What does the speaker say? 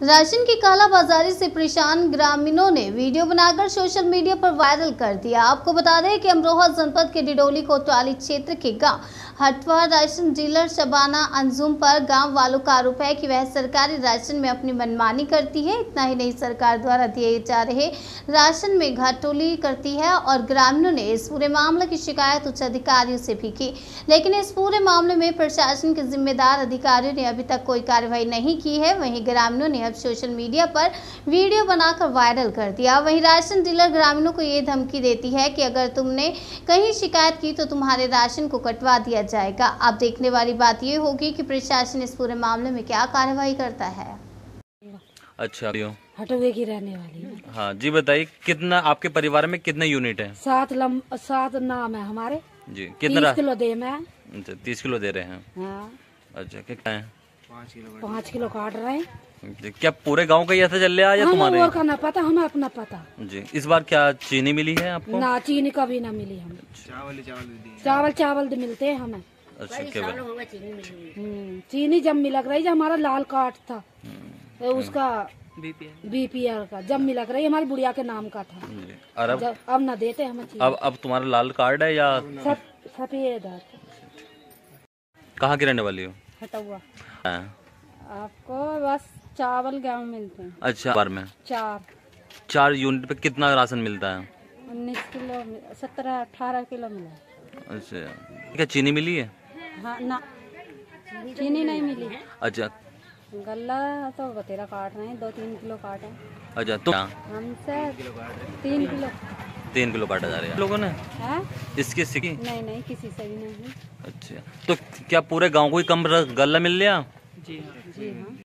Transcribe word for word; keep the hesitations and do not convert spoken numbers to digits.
Ration की कालाबाजारी से परेशान ग्रामीणों ने वीडियो बनाकर सोशल मीडिया पर वायरल कर दिया। आपको बता दें कि अमरोहा जनपद के डिडोली कोतवाली क्षेत्र के गांव हटवा राशन डीलर शबाना अंजुम पर गांव वालों का आरोप है कि वह सरकारी राशन में अपनी मनमानी करती है। इतना ही नहीं, सरकार द्वारा दिए जा रहे राशन में घाटोली करती है और ग्रामीणों ने इस पूरे मामले की शिकायत उच्च अधिकारियों से भी की, लेकिन इस पूरे मामले में प्रशासन के जिम्मेदार अधिकारियों ने अभी तक कोई कार्रवाई नहीं की है। वहीं ग्रामीणों ने सोशल मीडिया पर वीडियो बनाकर वायरल कर दिया। वहीं राशन डीलर ग्रामीणों को ये धमकी देती है कि अगर तुमने कहीं शिकायत की तो तुम्हारे राशन को कटवा दिया जाएगा। अब देखने वाली बात ये होगी कि प्रशासन इस पूरे मामले में क्या कार्रवाई करता है। अच्छा, हटवे की रहने वाली है। हाँ जी, बताइए कितना आपके परिवार में कितने यूनिट हैं? सात लम सात नाम है हमारे जी। कितना? तीस किलो दे मैं। अच्छा, तीस किलो दे रहे हैं। हाँ। अच्छा, क्या है? पाँच किलो काट रहे हैं। क्या पूरे गांव का ही ऐसा चल रहा है या तुम्हारे? और का ना पता, हमें अपना पता जी। इस बार क्या चीनी मिली है आपको? ना, चीनी कभी ना मिली हमें। चावल चावल चावल मिलते हैं हमें। अच्छा, क्या चीनी जब मिलक रही, जब हमारा लाल कार्ड था तो उसका बीपीएल का जब मिलक रही, हमारी बुढ़िया के नाम का था। और अब अब ना देते हमें चीनी। अब अब तुम्हारा लाल कार्ड है या सब सफेद? कहाँ की रहने वाली हो? हटवा। आपको बस चावल गेहूँ मिलते हैं। अच्छा, बार में चार चार यूनिट पे कितना राशन मिलता है? उन्नीस किलो, सत्रह अठारह किलो मिला। अच्छा, क्या चीनी मिली है? हाँ ना, चीनी नहीं मिली। अच्छा, गल्ला तो बतेरा काट रहे हैं, दो तीन किलो काटे। अच्छा, तो हमसे तीन किलो तीन किलो काटा जा रहा है लोगों ने। है? इसकी सिकी? नहीं नहीं, किसी से भी नहीं। अच्छा, तो क्या पूरे गांव को ही कम गल्ला मिल लिया? जी हाँ। जी हाँ।